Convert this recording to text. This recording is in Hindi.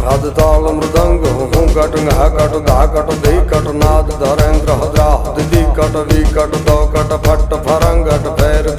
राध ताल मृदंग हूँ कट घ कट धा कट धी कट नाद धरेंद्र हद्रा दी कट वी कट दो कट फट फरंगट फैर